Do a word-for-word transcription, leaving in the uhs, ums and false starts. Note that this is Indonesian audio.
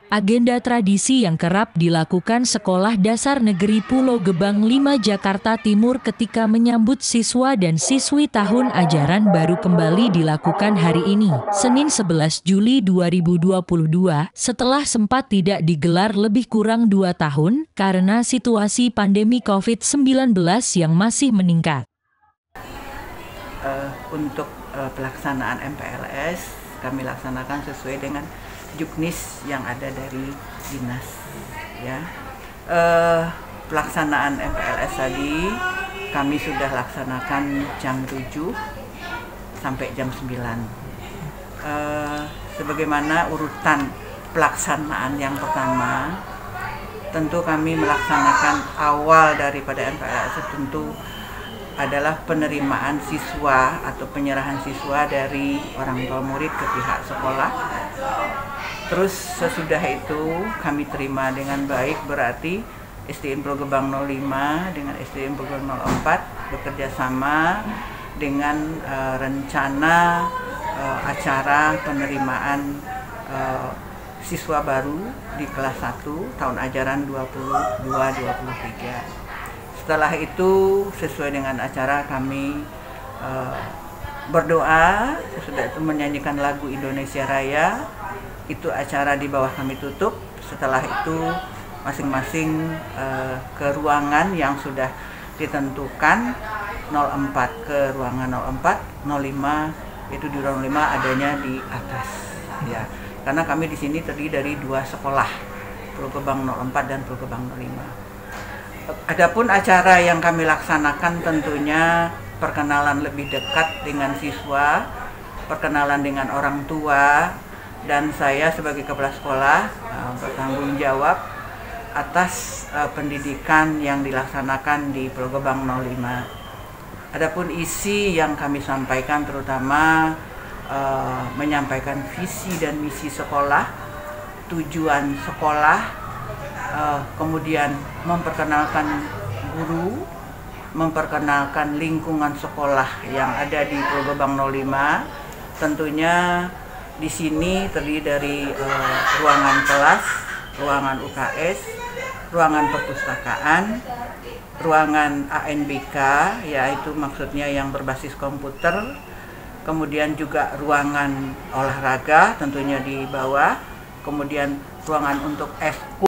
Agenda tradisi yang kerap dilakukan Sekolah Dasar Negeri Pulau Gebang lima Jakarta Timur ketika menyambut siswa dan siswi tahun ajaran baru kembali dilakukan hari ini, Senin sebelas Juli dua ribu dua puluh dua, setelah sempat tidak digelar lebih kurang dua tahun karena situasi pandemi covid sembilan belas yang masih meningkat. Uh, untuk uh, pelaksanaan M P L S kami laksanakan sesuai dengan juknis yang ada dari dinas, ya. Uh, pelaksanaan M P L S tadi kami sudah laksanakan jam tujuh sampai jam sembilan. Uh, sebagaimana urutan pelaksanaan yang pertama, tentu kami melaksanakan awal daripada M P L S tentu adalah penerimaan siswa atau penyerahan siswa dari orang tua murid ke pihak sekolah. Terus sesudah itu kami terima dengan baik, berarti S D N Pulau Gebang nol lima dengan S D N Pulau Gebang nol empat bekerja sama dengan uh, rencana uh, acara penerimaan uh, siswa baru di kelas satu tahun ajaran dua puluh dua dua puluh tiga. Setelah itu sesuai dengan acara kami uh, berdoa, sesudah itu menyanyikan lagu Indonesia Raya. Itu acara di bawah kami tutup. Setelah itu masing-masing uh, ke ruangan yang sudah ditentukan, nol empat ke ruangan nol empat, nol lima itu di ruang lima adanya di atas, ya. Karena kami di sini terdiri dari dua sekolah, Pulau Gebang nol empat dan Pulau Gebang nol lima. Adapun acara yang kami laksanakan tentunya perkenalan lebih dekat dengan siswa, perkenalan dengan orang tua, dan saya sebagai kepala sekolah uh, bertanggung jawab atas uh, pendidikan yang dilaksanakan di Pulau Gebang nol lima. Adapun isi yang kami sampaikan terutama uh, menyampaikan visi dan misi sekolah, tujuan sekolah, Uh, kemudian memperkenalkan guru, memperkenalkan lingkungan sekolah yang ada di Pulau Gebang nol lima. Tentunya di sini terdiri dari uh, ruangan kelas, ruangan U K S, ruangan perpustakaan, ruangan A N B K, yaitu maksudnya yang berbasis komputer, kemudian juga ruangan olahraga tentunya di bawah, kemudian ruangan untuk eskul.